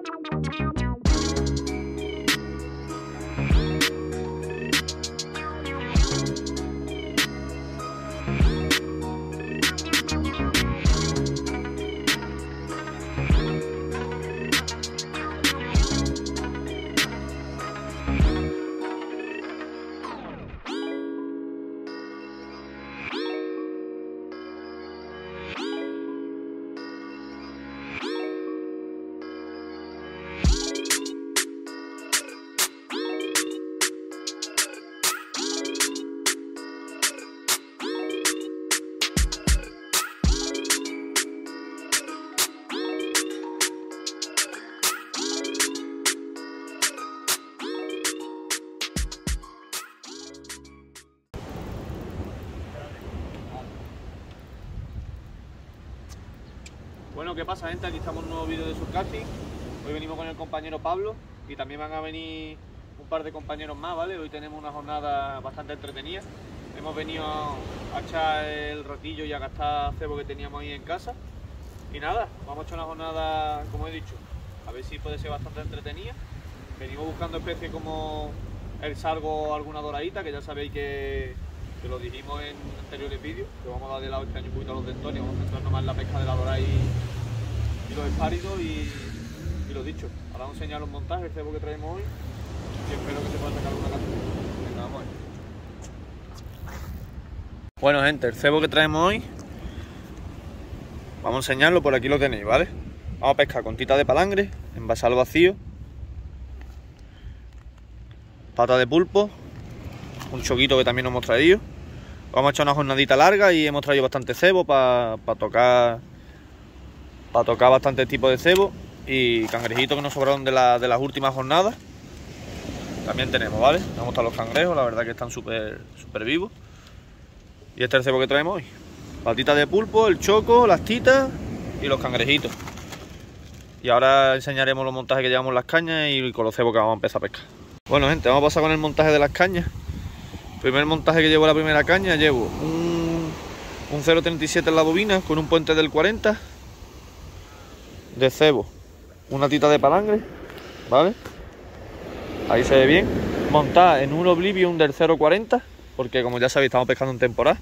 Bueno, ¿qué pasa, gente? Aquí estamos en un nuevo vídeo de Surcasting. Hoy venimos con el compañero Pablo y también van a venir un par de compañeros más, ¿vale? Hoy tenemos una jornada bastante entretenida. Hemos venido a echar el ratillo y a gastar cebo que teníamos ahí en casa. Y nada, vamos a echar una jornada, como he dicho, a ver si puede ser bastante entretenida. Venimos buscando especies como el sargo o alguna doradita, que ya sabéis que lo dijimos en anteriores vídeos, que vamos a dar de lado este año un poquito a los dentones, vamos a centrarnos más en la pesca de la dorada y los espáridos y lo dicho. Ahora vamos a enseñar los montajes, el cebo que traemos hoy y espero que se pueda sacar una captura. Venga, vamos a ver. Bueno, gente, el cebo que traemos hoy, vamos a enseñarlo, por aquí lo tenéis, ¿vale? Vamos a pescar con tita de palangre, envasar al vacío, pata de pulpo, un choquito que también nos hemos traído. Vamos a echar una jornadita larga y hemos traído bastante cebo para tocar bastantes tipos de cebo y cangrejitos que nos sobraron de las últimas jornadas. También tenemos, ¿vale? Me han gustado los cangrejos, la verdad que están súper vivos. Y este es el cebo que traemos hoy. Patita de pulpo, el choco, las titas y los cangrejitos. Y ahora enseñaremos los montajes que llevamos en las cañas y con los cebos que vamos a empezar a pescar. Bueno, gente, vamos a pasar con el montaje de las cañas. Primer montaje que llevo la primera caña, llevo un 0.37 en la bobina con un puente del 40 de cebo, una tita de palangre, ¿vale? Ahí se ve bien. Montada en un Oblivion del 0.40, porque como ya sabéis estamos pescando en temporada.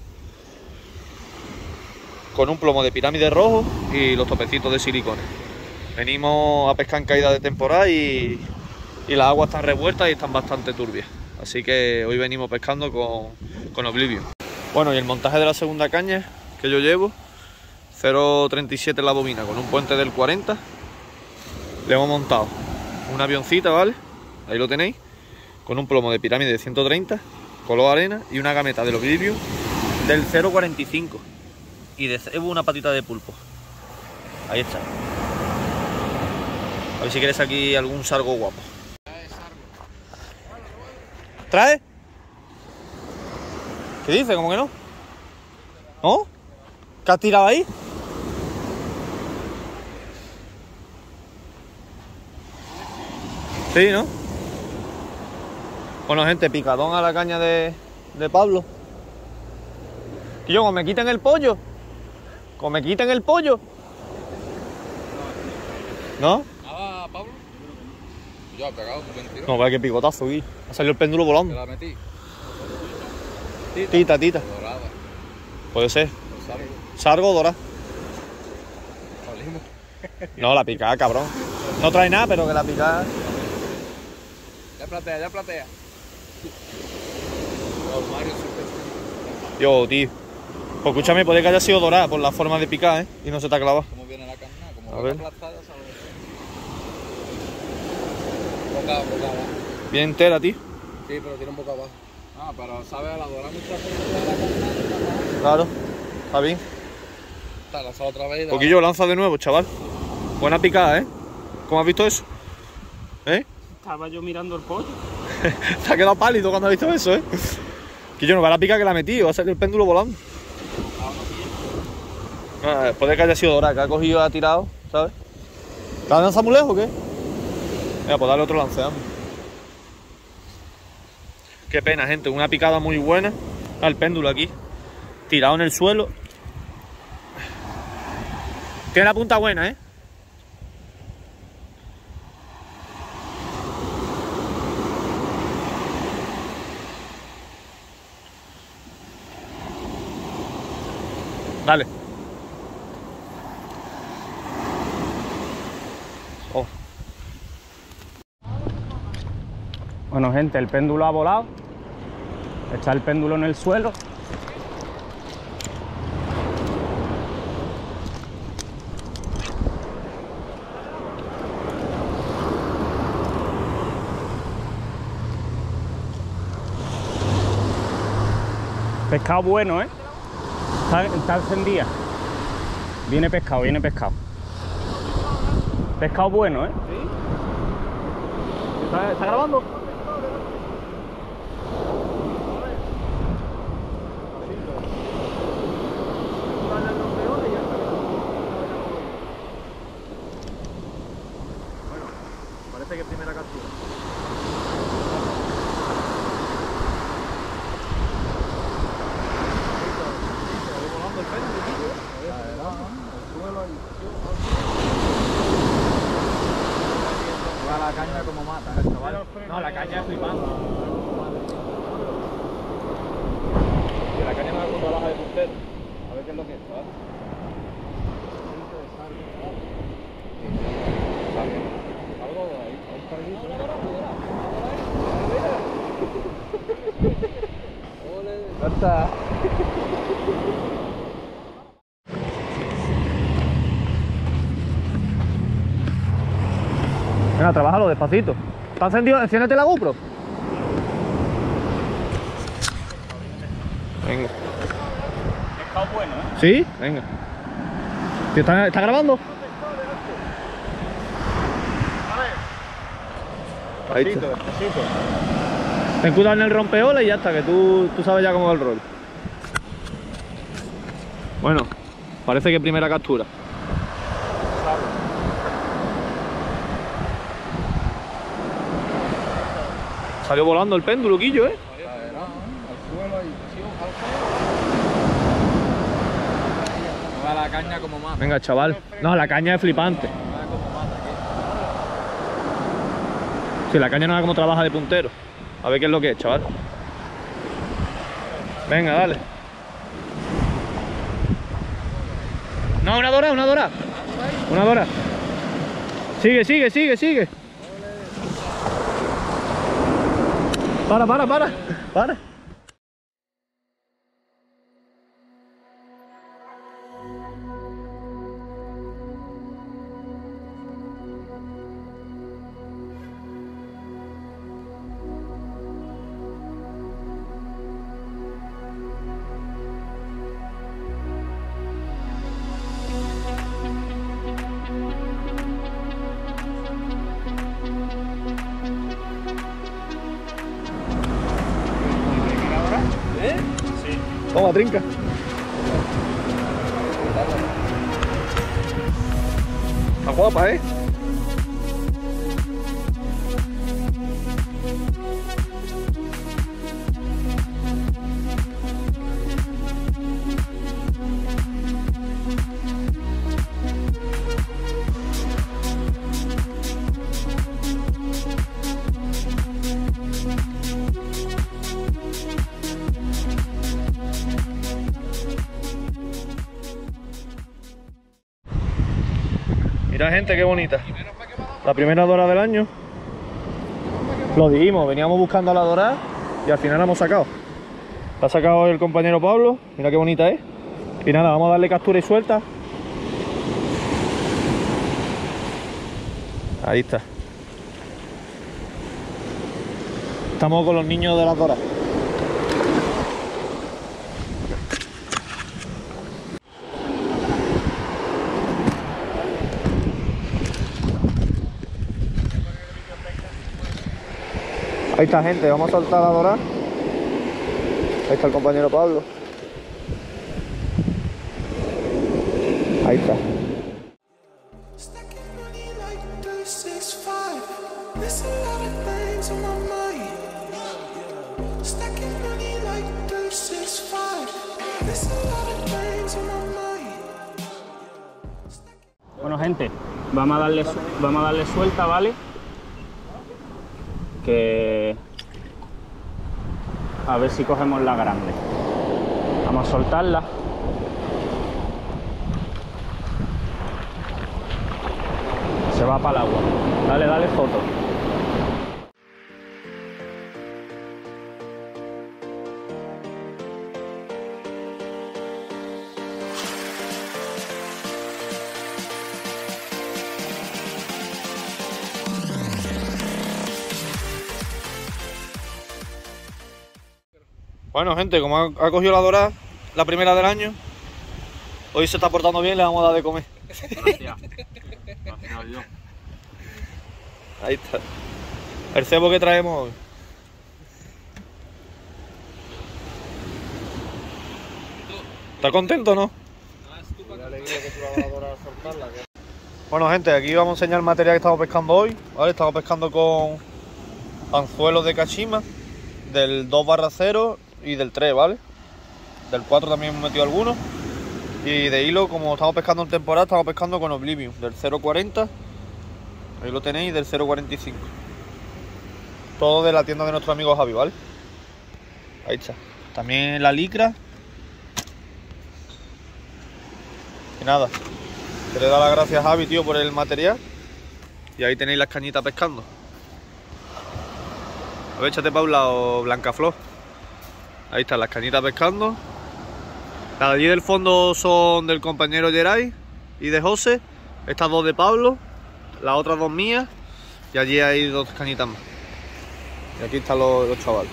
Con un plomo de pirámide rojo y los topecitos de silicona. Venimos a pescar en caída de temporada y las aguas están revueltas y están bastante turbias. Así que hoy venimos pescando con Oblivion. Bueno, y el montaje de la segunda caña que yo llevo, 0.37 en la bobina con un puente del 40. Le hemos montado una avioncita, ¿vale? Ahí lo tenéis. Con un plomo de pirámide de 130, color arena y una gameta del Oblivion del 0.45. Y de cebo una patita de pulpo. Ahí está. A ver si quieres aquí algún sargo guapo. ¿Trae? ¿Qué dice? ¿Cómo que no? ¿No? ¿Qué has tirado ahí? Sí, ¿no? Bueno, gente, picadón a la caña de Pablo. Que yo, como me quiten el pollo. Como me quiten el pollo. ¿No? Nada, Pablo. Yo he pegado tu mentira. No, vaya que picotazo, Gui. Ha salido el péndulo volando. ¿Te la metí? Tita. Dorada. Puede ser. Sargo. Sargo o dorada. Salimos. No, la picada, cabrón. No trae nada, pero que la picada. Ya platea. Los Mario siempre. Yo, tío. Pues escúchame, puede que haya sido dorada por la forma de picar, ¿eh? Y no se te ha clavado. ¿Cómo viene la carne? Como A ver. aplastada, ¿sabes? Boca abajo. Bien entera, tío. Sí, pero tiene un boca abajo. Ah, pero sabe a la dorada muchas veces de la carne. Claro. Está bien. Está lanzado otra vez. Poquillo, lanza de nuevo, chaval. Buena picada, ¿eh? ¿Cómo has visto eso? ¿Eh? Estaba yo mirando el pollo. Se ha quedado pálido cuando has visto eso, ¿eh? Que yo no va a la pica que la metí, va a salir el péndulo volando. Puede que haya sido dorada, que ha cogido y ha tirado, ¿sabes? ¿Te la lanza muy lejos o qué? Mira, pues darle otro lance, vamos. Qué pena, gente, una picada muy buena al péndulo aquí, tirado en el suelo. Tiene la punta buena, ¿eh? Dale. Oh. Bueno, gente, el péndulo ha volado. Está el péndulo en el suelo. Pescado bueno, ¿eh? Está encendida. Viene pescado, viene pescado. Pescado bueno, ¿eh? ¿Sí? ¿Está grabando? Bueno, parece que primera captura. La caña como mata, chaval. No, la caña es flipando. Y la caña no es cuando baja de puntero. A ver qué es lo que es, ¿vale? Algo de ahí, un carguito. Ya está. Venga, trabájalo despacito. ¿Está encendido? Enciéndete la GoPro. Venga. Pescado bueno, ¿eh? ¿Sí? Venga. ¿Está grabando? Ahí está. Despacito. Ten cuidado en el rompeolas y ya está, que tú sabes ya cómo va el rol. Bueno, parece que primera captura. Salió volando el péndulo, Quillo, ¿eh? Al suelo ahí. No va la caña como mata. Venga, chaval. No, la caña es flipante. No va como mata aquí. Sí, la caña no es como trabaja de puntero. A ver qué es lo que es, chaval. Venga, dale. No, una dora, una dora. Una dora. Sigue, sigue, sigue, sigue. Para. Toma, trinca. Está guapa, ¿eh? Mira, gente, qué bonita. La primera dora del año. Lo dijimos, veníamos buscando a la dora y al final la hemos sacado. La ha sacado el compañero Pablo. Mira qué bonita es. Y nada, vamos a darle captura y suelta. Ahí está. Estamos con los niños de las doras. Ahí está, gente, vamos a soltar la dora. Ahí está el compañero Pablo. Ahí está. Bueno, gente, vamos a darle suelta, ¿vale? Que a ver si cogemos la grande. Vamos a soltarla. Se va para el agua. Dale, dale foto. Bueno, gente, como ha cogido la dorada, la primera del año, hoy se está portando bien, le vamos a dar de comer. Gracias. Gracias a Dios. Ahí está. El cebo que traemos hoy. ¿Estás contento o no? Bueno, gente, aquí vamos a enseñar el material que estamos pescando hoy, ¿vale? Estamos pescando con anzuelos de Kashima, del 2/0 y del 3, ¿vale? Del 4 también hemos metido algunos. Y de hilo, como estamos pescando en temporada, estamos pescando con Oblivion, del 0.40. Ahí lo tenéis, del 0.45. Todo de la tienda de nuestro amigo Javi, ¿vale? Ahí está. También la licra. Y nada, te le da las gracias a Javi, tío, por el material. Y ahí tenéis las cañitas pescando. A ver, échate para un lado, Blancaflor. Ahí están las cañitas pescando. Las de allí del fondo son del compañero Geray y de José. Estas dos de Pablo, las otras dos mías. Y allí hay dos cañitas más. Y aquí están los chavales.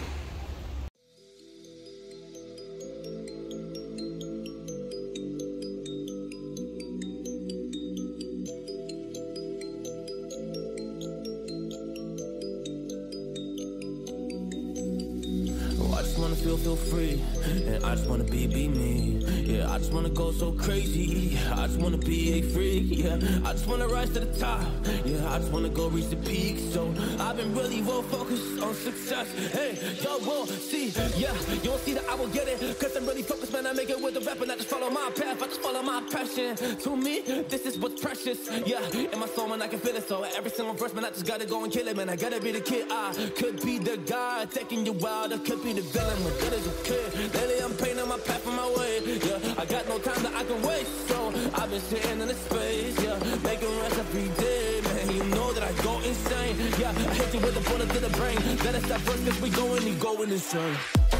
Feel free, and I just wanna be me. Yeah, I just wanna go so crazy. I just wanna be a freak. Yeah, I just wanna rise to the top. Yeah, I just wanna go reach the peak. So I've been really well focused on success. Hey, y'all will see. Yeah, you won't see that I will get it. Cause I'm really focused, man. I make it with the rap and I just follow my path. I just follow my passion. To me, this is what's precious. Yeah, in my soul, man, I can feel it. So every single verse, man, I just gotta go and kill it, man. I gotta be the kid. I could be the guy taking you out. I could be the villain. What good as a kid? Lately I'm painting my path on my way. Yeah, I got no time that I can waste. So I've been sitting in the space. Yeah, making rest every day, man. You know that I go insane. Yeah, I hit you with a bullet to the brain. Let us stop first cause we going insane.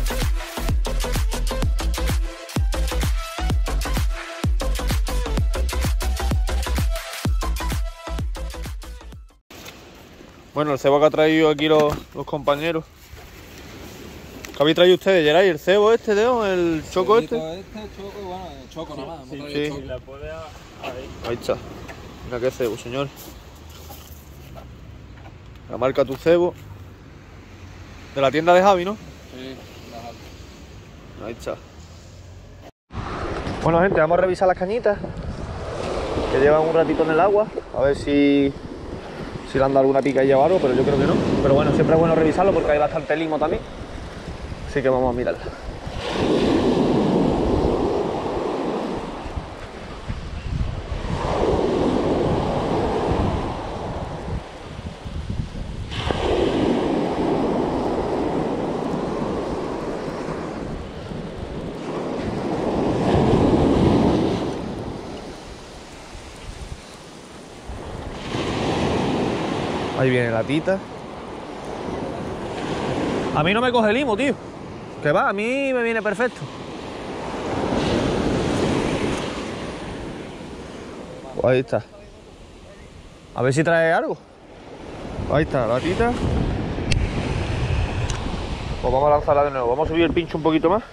Bueno, el cebo que ha traído aquí los compañeros. ¿Qué habéis traído ustedes, Geray? ¿El cebo este, el choco este? Choco, bueno, choco nada más. Sí, Sí. sí. La puede ahí. Ahí está. Mira qué cebo, señor. La marca Tu Cebo. De la tienda de Javi, ¿no? Sí, Ahí está. Bueno, gente, vamos a revisar las cañitas. Que llevan un ratito en el agua. A ver si le han dado alguna picadilla o algo, pero yo creo que no. Pero bueno, siempre es bueno revisarlo porque hay bastante limo también. Así que vamos a mirarla. Ahí viene la tita. A mí no me coge limo, tío. Que va, a mí me viene perfecto. Pues ahí está. A ver si trae algo. Ahí está, la tita. Pues vamos a lanzarla de nuevo. Vamos a subir el pincho un poquito más.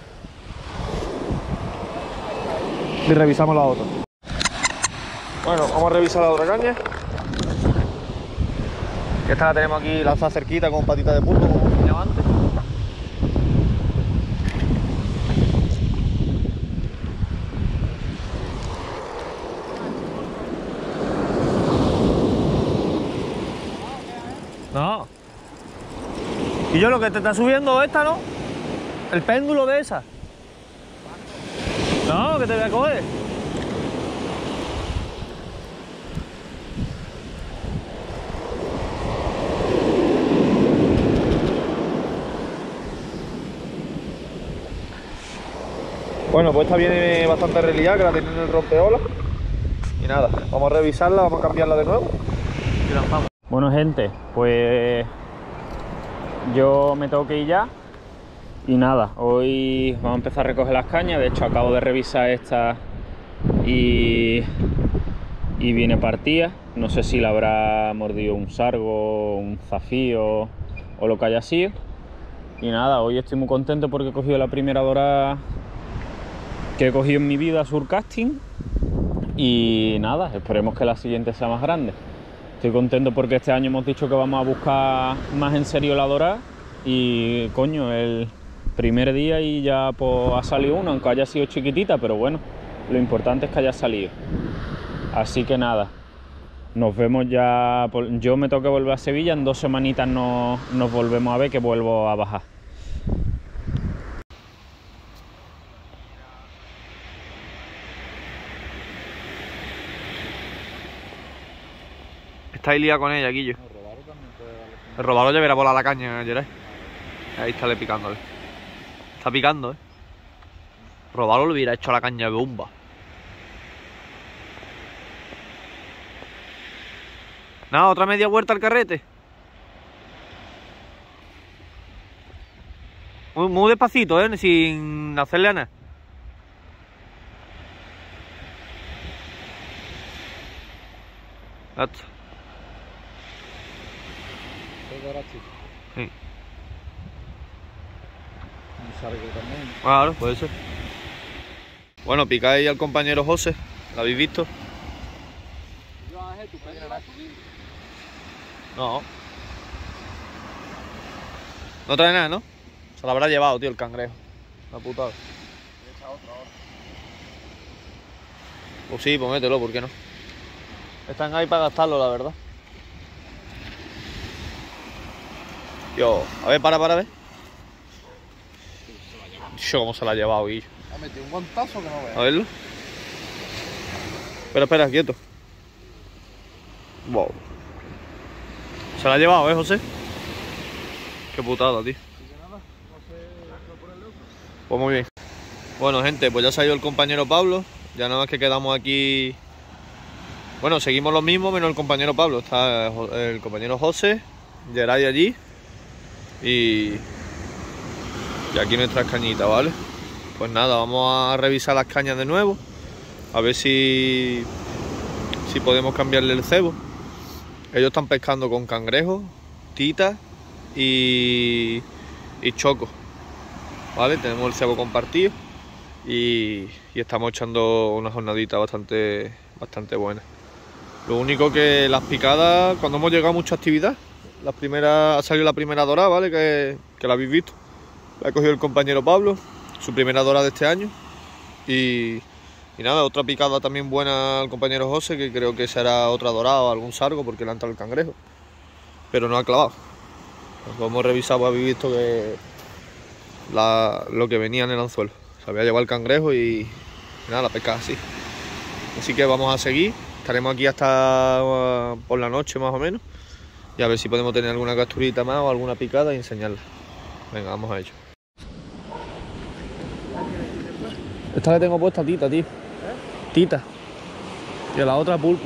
Y revisamos la otra. Bueno, vamos a revisar la otra caña. Que esta la tenemos aquí lanzada cerquita con patita de pulpo, como enseñaba antes. No. Y yo lo que te está subiendo esta, ¿no? El péndulo de esa. No, que te voy a coger. Bueno, pues esta viene bastante reliada, que la tiene en el rompeolas. Y nada, vamos a revisarla, vamos a cambiarla de nuevo y lanzamos. Bueno, gente, pues yo me tengo que ir ya. Y nada, hoy vamos a empezar a recoger las cañas. De hecho, acabo de revisar esta y viene partida. No sé si la habrá mordido un sargo, un zafío o lo que haya sido. Y nada, hoy estoy muy contento porque he cogido la primera dorada que he cogido en mi vida surcasting. Y nada, esperemos que la siguiente sea más grande. Estoy contento porque este año hemos dicho que vamos a buscar más en serio la dorada. Y coño, el primer día y ya pues ha salido una, aunque haya sido chiquitita, pero bueno, lo importante es que haya salido. Así que nada, nos vemos ya. Yo me tengo que volver a Sevilla, en 2 semanitas nos volvemos a ver, que vuelvo a bajar. Está liado con ella, Guillo. El robalo también puede darle. El robalo ya verá volar la caña, Geray. Ahí está le picándole. Está picando, Robalo le hubiera hecho a la caña de bomba. Nada, otra media vuelta al carrete. Muy despacito, sin hacerle a nada. Ya está. Sí. Un sargo también. Claro, puede ser. Bueno, picáis al compañero José, ¿lo habéis visto? No. No trae nada, ¿no? Se lo habrá llevado, tío, el cangrejo. La putada. Pues sí, pues mételo, ¿por qué no? Están ahí para gastarlo, la verdad. Tío, a ver, para, ver. Yo, cómo se la ha llevado, Guillo. Ha metido un guantazo que no veas. A verlo. Espera, quieto. Wow. Se la ha llevado, José. Qué putada, tío. Pues muy bien. Bueno, gente, pues ya se ha ido el compañero Pablo. Ya nada más que quedamos aquí. Bueno, seguimos lo mismo menos el compañero Pablo. Está el compañero José, Geray allí. Y aquí nuestras cañitas, ¿vale? Pues nada, vamos a revisar las cañas de nuevo. A ver si podemos cambiarle el cebo. Ellos están pescando con cangrejos, titas y choco, ¿vale? Tenemos el cebo compartido y estamos echando una jornadita bastante buena. Lo único que las picadas, cuando hemos llegado a mucha actividad, ha salido la primera dorada, ¿vale? Que la habéis visto. La ha cogido el compañero Pablo, su primera dorada de este año. Y nada, otra picada también buena al compañero José, que creo que será otra dorada o algún sargo porque le ha entrado el cangrejo. Pero no ha clavado. Lo hemos revisado, habéis visto que lo que venía en el anzuelo. Se había llevado el cangrejo y nada, la pesca así. Así que vamos a seguir. Estaremos aquí hasta por la noche más o menos. Y a ver si podemos tener alguna capturita más o alguna picada y enseñarla. Venga, vamos a ello. Esta le tengo puesta Tita, tío. Tita. Y a la otra pulpo.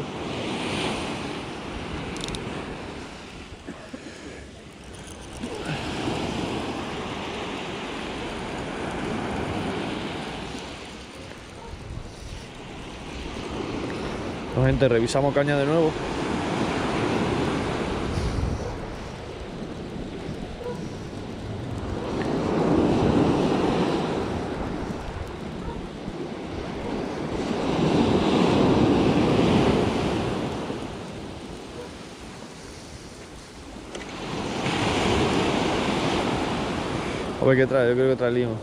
Bueno, gente, revisamos caña de nuevo. A ver qué trae, yo creo que trae limo.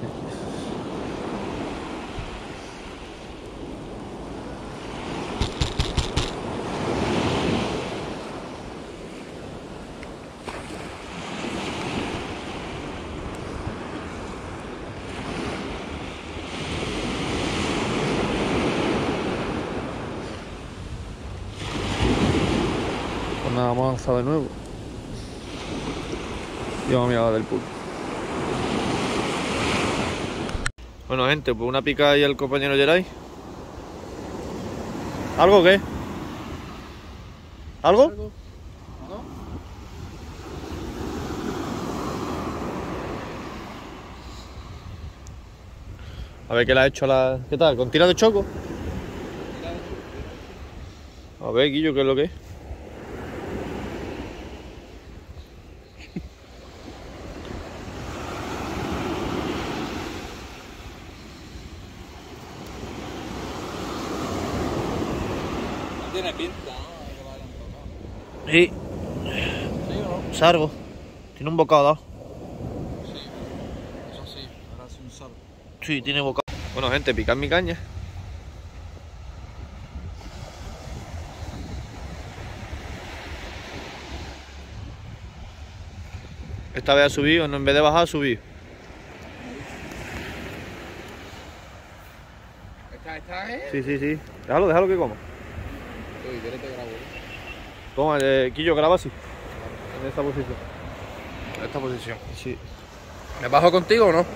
Pues nada, vamos a avanzar de nuevo. Y vamos a mirar la del pulpo. Bueno, gente, pues una pica ahí al compañero Geray. ¿Algo qué? ¿Algo? ¿No? A ver qué le ha hecho a la... ¿Qué tal? ¿Con tira de choco? A ver, Guillo, ¿qué es lo que es? No tiene pinta, ¿no? Que lo hayan tocado. Sí, ¿Sí o no? sargo. Tiene un bocado dado. Sí. Eso sí, ahora es un salvo. Sí, tiene bocado. Bueno, gente, picad mi caña. Esta vez ha subido, no, en vez de bajar, ha subido. ¿Está, Sí, sí, sí. Déjalo que coma. Uy, ¿quieres te grabo? Toma, Quillo, graba así. En esta posición. En esta posición. Sí. ¿Me bajo contigo o no?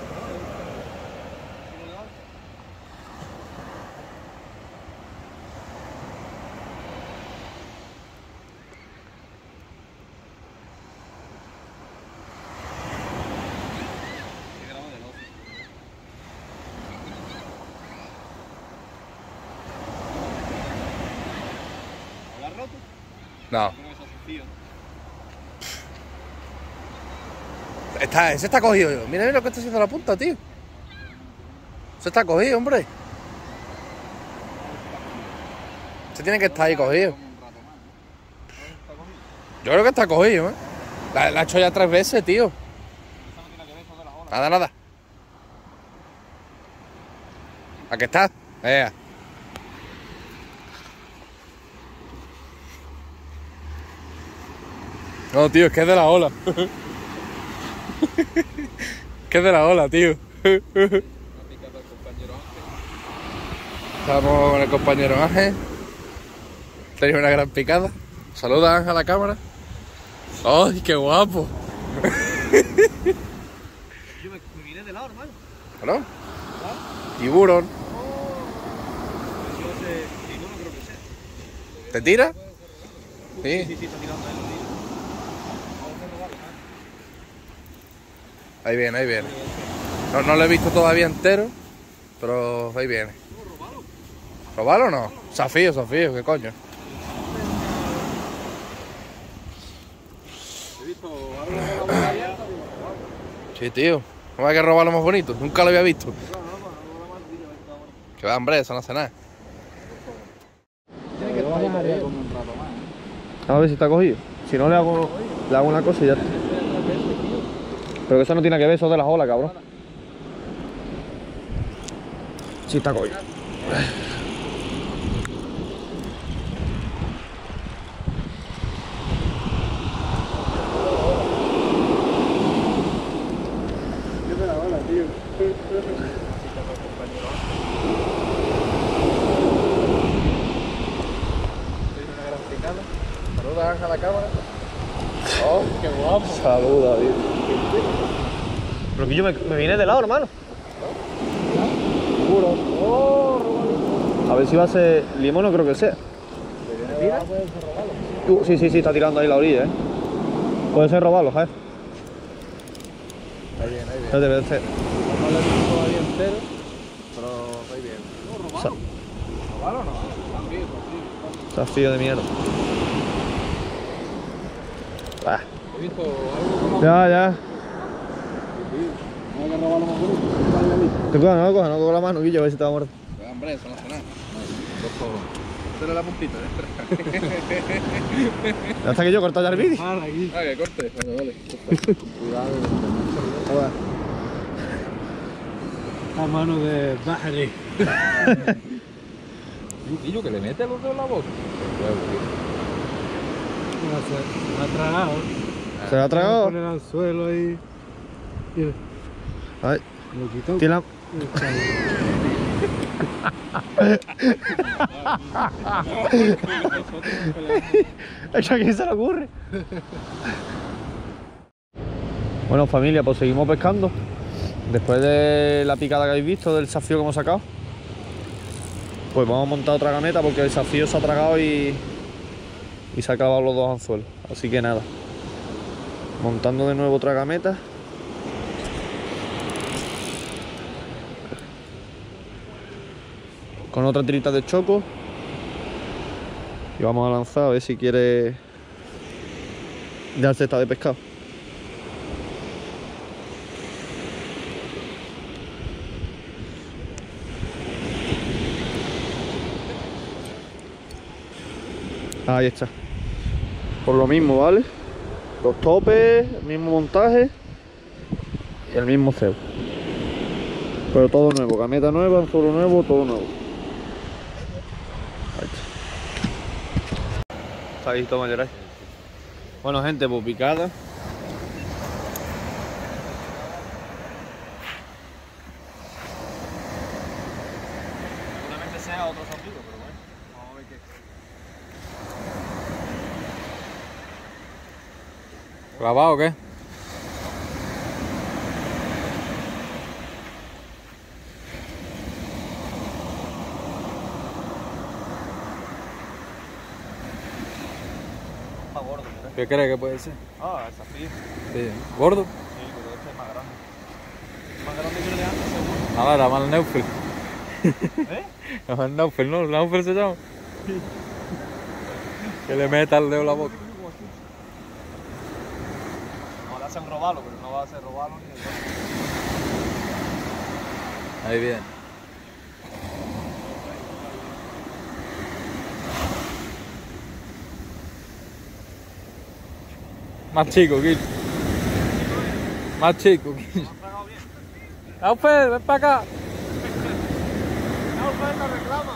No. Ese está cogido. Mira lo que está haciendo la punta, tío. Ese está cogido, hombre. Ese tiene que estar ahí cogido. Yo creo que está cogido, ¿eh? La ha hecho ya 3 veces, tío. Nada. ¿A qué está? Vea. No, tío, es que es de la ola. Que es de la ola, tío. Estamos con el compañero Ángel. Tenía una gran picada. Saluda, Ángel, a la cámara. ¡Ay, qué guapo! Yo me vine de lado, hermano. ¿No? Tiburón. No creo que sea. ¿Te tira? Sí. Está tirando ahí. Ahí viene. No lo he visto todavía entero, pero ahí viene. ¿Robalo o no? Desafío, ¿qué coño? Sí, tío. ¿Cómo hay que robar lo más bonito? Nunca lo había visto. Que va, hombre, eso no hace nada. A ver si está cogido. Si no, le hago una cosa y ya está. Pero que eso no tiene que ver, eso de las olas, cabrón. Sí está cogido. Saluda, Ángel, a la cámara. ¡Oh, qué guapo! Saluda, tío. Pero que yo me vine de lado, hermano. Seguro. A ver si va a ser limón, no creo que sea. Sí, está tirando ahí la orilla, Puede ser robarlo, ¿sabes? Ahí viene. Debe ser. No lo he visto todavía entero, pero ahí viene. ¿Robalo? ¿Robalo o no? Desafío de mierda. Ah. He visto algo como... Ya. No hay que robarlo más bonito. Te coja, no coja la mano, Guillo, a ver si te va a morder. Hombre, eso no hace nada. Esta es la puntita, Hasta que yo corto ya el vídeo. Ah, que corte. Vale. Cuidado. A mano de Bahri. ¿Y que le mete los dedos en la boca? Se ha tragado. ¿Se lo ha tragado? Pone el anzuelo ahí. Ay, Lo quitó. tiene la... ¿A quién se le ocurre? Bueno, familia, pues seguimos pescando. Después de la picada que habéis visto, del desafío que hemos sacado. pues vamos a montar otra gameta porque el desafío se ha tragado y se ha acabado los dos anzuelos. Así que nada, montando de nuevo otra gameta. Con otra tirita de choco. Y vamos a lanzar a ver si quiere dar cesta de pescado. Ahí está. Por lo mismo, ¿vale? Los topes, el mismo montaje y el mismo cebo. Pero todo nuevo, gameta nueva, anzuelo nuevo, todo nuevo. Ahí está. Está ahí, toma, Geray. Bueno, gente, pues picada. Seguramente sea otro zafiro, pero bueno, vamos a ver qué. ¿Grabado o qué? Está gordo, Geray. ¿Qué crees que puede ser? Ah, el zafiro. Sí. ¿Gordo? Sí, pero este es más grande. Más grande que el de antes, seguro. Nada, era más el Neufel. ¿Eh? Es el Neufel, ¿no? ¿El Neufel se llama? Que le meta el dedo en la boca. No, le hacen robalo, pero no va a hacer robalo ni el otro. Ahí viene. Más chico, Gil. Más chico, Gil. Neufel, ven para acá. No, pues la reclama.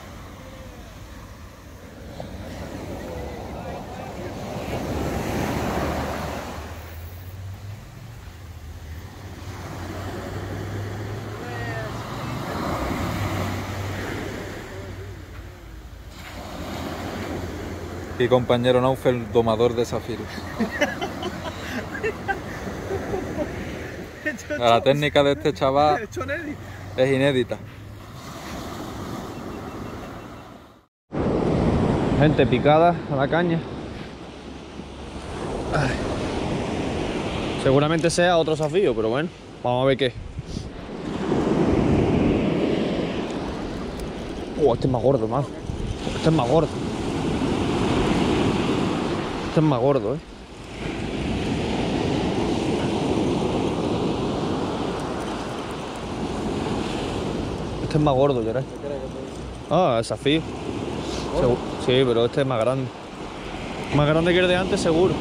Y compañero Neufel, domador de zafiros. La técnica de este chaval es inédita. Gente, picada a la caña. Ay. Seguramente sea otro desafío, pero bueno, vamos a ver qué. Este es más gordo, más. Este es más gordo. Este es más gordo, Este es más gordo, Geray. Ah, desafío. Sí, pero este es más grande. Más grande que el de antes, seguro.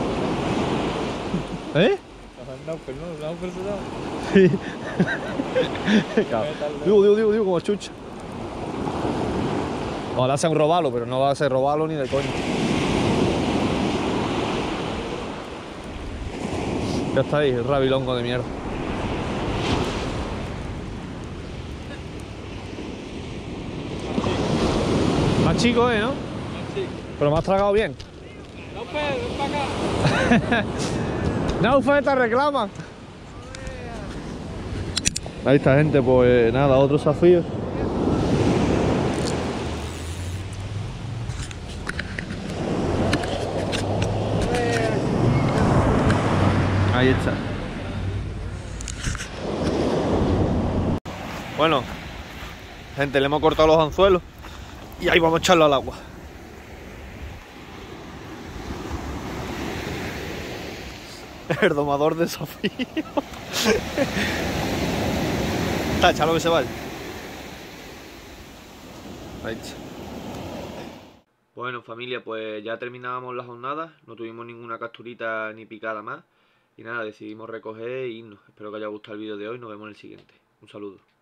¿Eh? Sí. Digo, como chucha. Ojalá sea un robalo, pero no va a ser robalo ni de coño. Ya está ahí, el rabilongo de mierda. Más chico, ¿no? Más chico. Pero me has tragado bien. Neufel, ven para acá. Neufel, te reclama. Ahí está, gente, pues nada, otro desafío. Ahí está. Bueno, gente, le hemos cortado los anzuelos y ahí vamos a echarlo al agua. El domador de desafío. Está, echalo que se vaya. Ahí está. Bueno, familia, pues ya terminábamos la jornada. No tuvimos ninguna capturita ni picada más. Y nada, decidimos recoger e irnos. Espero que os haya gustado el vídeo de hoy. Nos vemos en el siguiente. Un saludo.